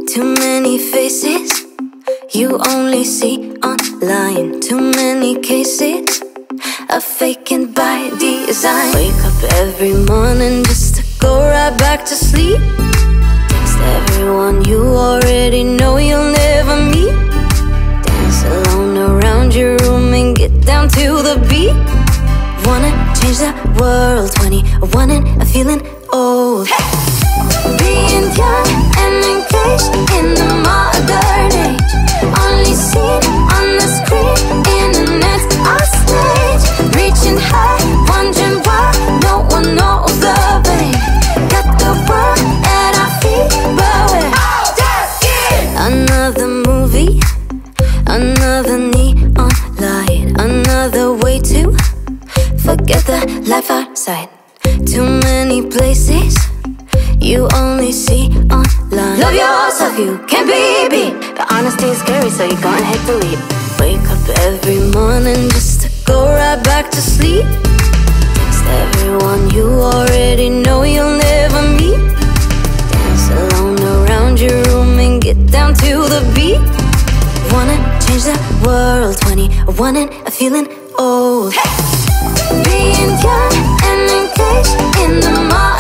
Too many faces you only see online. Too many cases of faking by design. Wake up every morning just to go right back to sleep. Text everyone you already know you'll never meet. Dance alone around your room and get down to the beat. Wanna change the world, 21 and feeling old. Hey! Being young and engaged in the modern age. Only seen on the screen, internet's our stage. Reaching high, wondering why no one knows the way. Got the world at our feet, but we're out there. Another movie, another neon light, another way to forget the life outside. Too many places you only see online. Love yourself, you can't be beat. But honesty is scary, so you're gonna hit delete. Wake up every morning just to go right back to sleep. Text everyone you already know you'll never meet. Dance alone around your room and get down to the beat. Wanna change the world, 21 and feeling old. Hey! Being young and engaged in the modern